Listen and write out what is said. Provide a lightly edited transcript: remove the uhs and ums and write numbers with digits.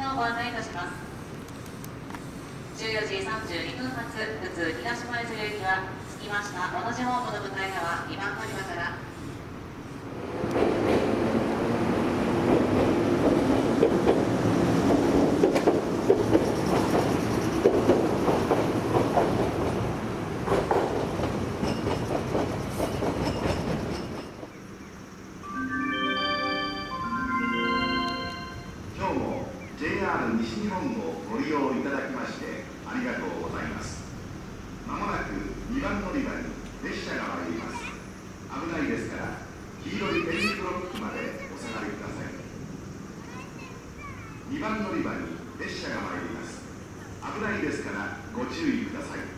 をご案内いたします。14時32分発普通東舞鶴行きは着きました同じホームの向かい側2番乗り場から。 今日も JR 西日本をご利用いただきましてありがとうございます。まもなく2番乗り場に列車が参ります。危ないですから黄色い点字ブロックまでお下がりください。2番乗り場に列車が参ります。危ないですからご注意ください。